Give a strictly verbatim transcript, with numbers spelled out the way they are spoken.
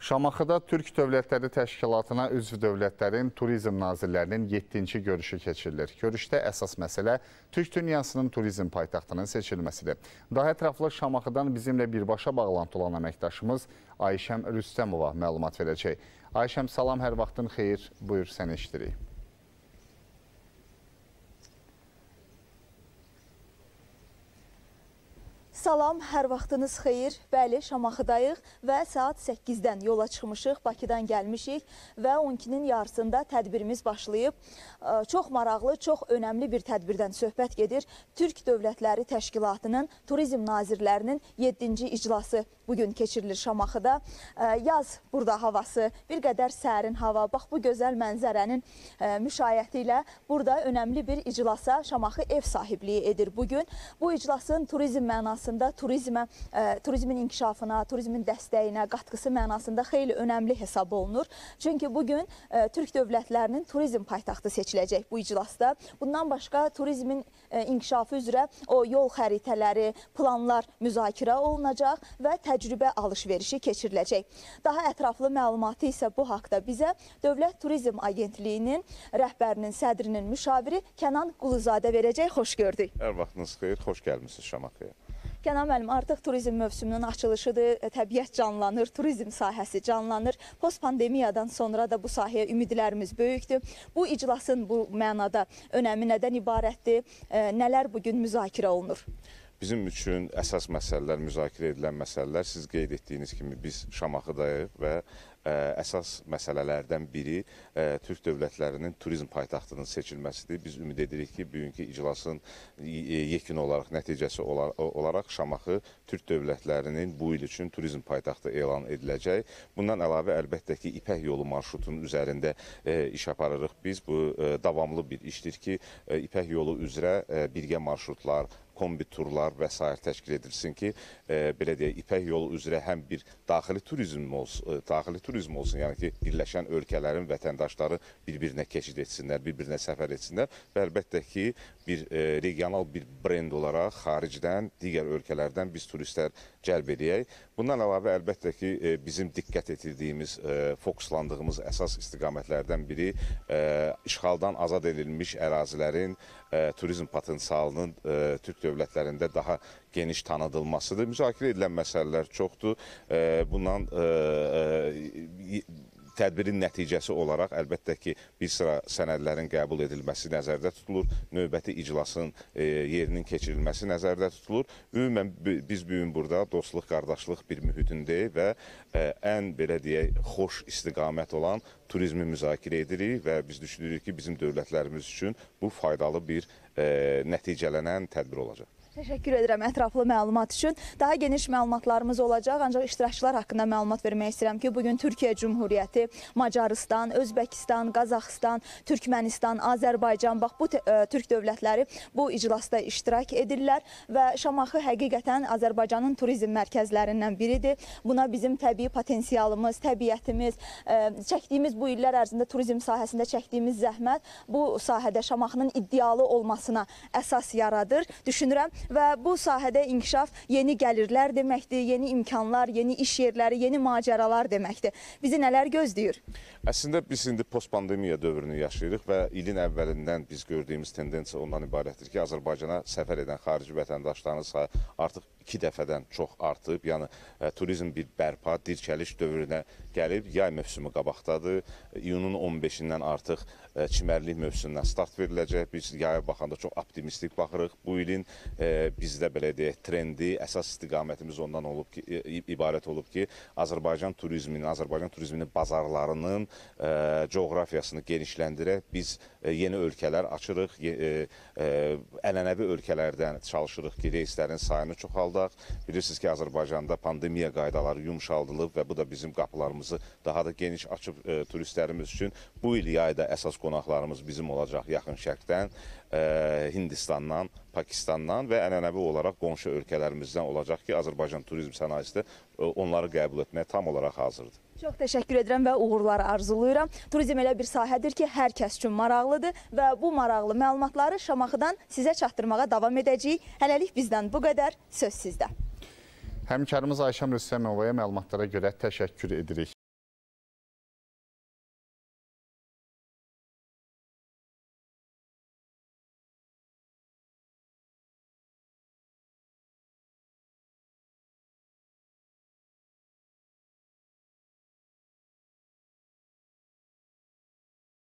Şamaxıda Türk Dövlətləri Təşkilatına üzv dövlətlərin turizm nazirlərinin yeddinci görüşü keçirilir. Görüşdə əsas məsələ Türk dünyasının turizm paytaxtının seçilməsidir. Daha ətraflı Şamaxıdan bizimlə birbaşa bağlantı olan əməkdaşımız Ayşəm Rüstəmova məlumat verəcək. Ayşəm, salam, hər vaxtın xeyir, buyur səni eşidirik. Salam, hər vaxtınız xeyir. Bəli, Şamaxıdayıq və saat səkkizdən yola çıxmışıq, Bakıdan gəlmişik və on ikinin yarısında tədbirimiz başlayıb. Çox maraqlı, çox önəmli bir tədbirdən söhbət gedir. Türk Dövlətləri Təşkilatının turizm nazirlərinin yeddinci iclası bugün keçirilir Şamaxıda. Yaz burada havası, bir qədər sərin hava, bax bu gözəl mənzərənin müşayiəti ilə burada önəmli bir iclasa Şamaxı ev sahibliyi edir bugün. Bu iclasın turizm mənasında turizmə, e, turizmin inkişafına, turizmin dəstəyinə, qatqısı mənasında xeyli önəmli hesab olunur. Çünki bugün e, Türk dövlətlərinin turizm paytaxtı seçiləcək bu iclasda. Bundan başqa turizmin e, inkişafı üzrə o yol xəritələri, planlar müzakirə olunacaq və təcrübə alış-verişi keçiriləcək. Daha ətraflı məlumatı isə bu haqda bizə Dövlət Turizm Agentliyinin rəhbərinin, sədrinin müşaviri Kənan Quluzadə verəcək. Xoş gördük. Hər vaxtınız xeyir, xoş gəlmişsiniz Şamaxıya. Kənan müəllim, artıq turizm mövsümünün açılışıdır, təbiət canlanır, turizm sahəsi canlanır. Post-pandemiyadan sonra da bu sahəyə ümidlərimiz böyükdür. Bu iclasın bu mənada önəmi nədən ibarətdir, nələr bugün müzakirə olunur? Bizim üçün əsas məsələlər, müzakirə edilən məsələlər, siz qeyd etdiyiniz kimi biz Şamaxıdayıq və ə, əsas məsələlərdən biri ə, Türk dövlətlərinin turizm paytaxtının seçilməsidir. Biz ümid edirik ki, bugünkü iclasın yekun olaraq, nəticəsi olaraq Şamaxı Türk dövlətlərinin bu il üçün turizm paytaxtı elan ediləcək. Bundan əlavə, əlbəttə ki, İpək yolu marşrutunun üzərində ə, iş aparırıq. Biz bu ə, davamlı bir işdir ki, ə, İpək yolu üzrə ə, birgə marşrutlar, kombi turlar və s. təşkil edilsin ki, e, belə deyək, İpək yolu üzrə həm bir daxili turizm olsun, e, daxili turizm olsun, yəni ki, birləşən ölkələrin vətəndaşları bir-birinə keçid etsinlər, bir-birinə səfər etsinlər və əlbəttə ki, bir e, regional bir brend olaraq xaricdən, digər ölkələrdən biz turistlər cəlb edək. Bundan əlavə, əlbəttə ki, e, bizim diqqət etirdiyimiz, e, fokuslandığımız əsas istiqamətlərdən biri e, işğaldan azad edilmiş ərazilərin e, turizm potensialının e, Türk dövlətlərində daha geniş tanıdılmasıdır. Müzakirə edilən məsələlər çoxdur. Bundan tədbirin nəticəsi olaraq əlbəttə ki, bir sıra sənədlərin qəbul edilməsi nəzərdə tutulur, növbəti iclasın yerinin keçirilməsi nəzərdə tutulur. Ümumən biz bugün burada dostluq, qardaşlıq bir mühitindəyik və ən, belə deyək, xoş istiqamət olan turizmi müzakirə edirik və biz düşünürük ki, bizim dövlətlərimiz üçün bu faydalı bir nəticələnən tədbir olacaq. Təşəkkür edirəm ətraflı məlumat üçün. Daha geniş məlumatlarımız olacaq, ancaq iştirakçılar haqqında məlumat vermək istəyirəm ki, bugün Türkiyə Cumhuriyyəti, Macarıstan, Özbəkistan, Qazaxıstan, Türkmənistan, Azərbaycan, bax bu Türk dövlətləri bu iclasda iştirak edirlər və Şamaxı həqiqətən Azərbaycanın turizm mərkəzlərindən biridir. Buna bizim təbii potensialımız, təbiətimiz, çəkdiyimiz bu illər ərzində turizm sahəsində çəkdiyimiz zəhmət bu sahədə Şamaxının iddialı olmasına əsas yaradır, düşünürəm. Və bu sahədə inkişaf yeni gəlirlər deməkdir, yeni imkanlar, yeni iş yerləri, yeni macəralar deməkdir. Bizi nələr gözləyir? Əslində biz indi post-pandemiya dövrünü yaşayırıq və ilin əvvəlindən biz gördüyümüz tendensiya ondan ibarətdir ki, Azərbaycana səfər edən xarici vətəndaşların sayı artıq iki dəfədən çox artıb. Yəni e, turizm bir bərpa, dirçəliş dövrünə gəlib, yay mövsümü qabaqdadır. İyunun on beşindən artıq e, çimərlik mövsümündən start veriləcək. Biz yaya baxanda çox optimistik baxırıq. Bu ilin e, bizdə belə deyək, trendi, əsas istiqamətimiz ondan olub ki, e, ibarət olub ki, Azərbaycan turizminin, Azərbaycan turizminin bazarlarının e, coğrafiyasını genişləndirək. Biz e, yeni ölkələr açırıq, e, e, ənənəvi ölkələrdən çalışırıq ki, reyslərin sayını çoxaldıq. Bilirsiniz ki, Azərbaycanda pandemiya qaydaları yumşaldılıb və bu da bizim qapılarımızı daha da geniş açıb e, turistlərimiz üçün. Bu il yayda əsas qonaqlarımız bizim olacaq Yaxın Şərqdən, e, Hindistandan, Pakistandan və ənənəvi olaraq qonşu ölkələrimizdən olacaq ki, Azərbaycan turizm sənayesi də e, onları qəbul etməyə tam olaraq hazırdır. Çox təşəkkür edirəm və uğurlar arzulayıram. Turizm elə bir sahədir ki, hər kəs üçün maraqlıdır və bu maraqlı məlumatları Şamaxıdan sizə çatdırmağa davam edəcəyik. Hələlik bizdən bu qədər, söz sizdə. Həmkarımız Ayşəm Rüstəmovaya məlumatlara görə təşəkkür edirik.